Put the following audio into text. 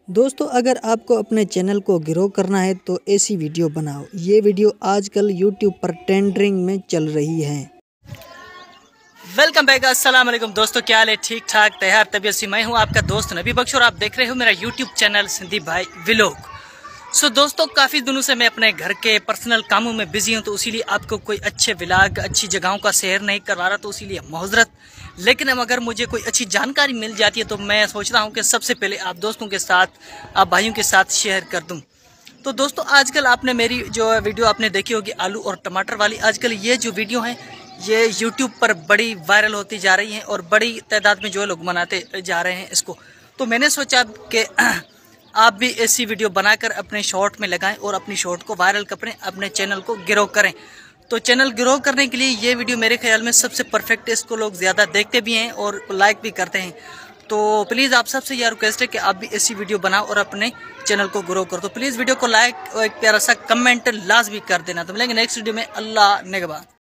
दोस्तों अगर आपको अपने चैनल को ग्रो करना है तो ऐसी वीडियो बनाओ। ये वीडियो आजकल YouTube पर ट्रेंडिंग में चल रही है। वेलकम बैक, अस्सलाम वालेकुम दोस्तों, क्या हाल है? ठीक ठाक, तैयार तबीयत से। मैं हूं आपका दोस्त नबी बख्श और आप देख रहे हो मेरा YouTube चैनल संदीप भाई व्लॉग। सो दोस्तों, काफ़ी दिनों से मैं अपने घर के पर्सनल कामों में बिजी हूं, तो इसीलिए आपको कोई अच्छे व्लॉग, अच्छी जगहों का शेयर नहीं करवा रहा, तो इसीलिए माजरत। लेकिन अब अगर मुझे कोई अच्छी जानकारी मिल जाती है तो मैं सोच रहा हूं कि सबसे पहले आप दोस्तों के साथ, आप भाइयों के साथ शेयर कर दूं। तो दोस्तों, आजकल आपने मेरी जो वीडियो आपने देखी होगी आलू और टमाटर वाली, आजकल ये जो वीडियो है ये YouTube पर बड़ी वायरल होती जा रही है और बड़ी तादाद में जो लोग मनाते जा रहे हैं इसको। तो मैंने सोचा कि आप भी ऐसी वीडियो बनाकर अपने शॉर्ट में लगाएं और अपनी शॉर्ट को वायरल करें, अपने चैनल को ग्रो करें। तो चैनल ग्रो करने के लिए ये वीडियो मेरे ख्याल में सबसे परफेक्ट है। इसको लोग ज़्यादा देखते भी हैं और लाइक भी करते हैं। तो प्लीज़ आप सबसे यह रिक्वेस्ट है कि आप भी ऐसी वीडियो बनाओ और अपने चैनल को ग्रो करो। तो प्लीज़ वीडियो को लाइक और एक प्यारा सा कमेंट लाजमी कर देना। तो मिलेंगे नेक्स्ट वीडियो में। अल्लाह निगहबान।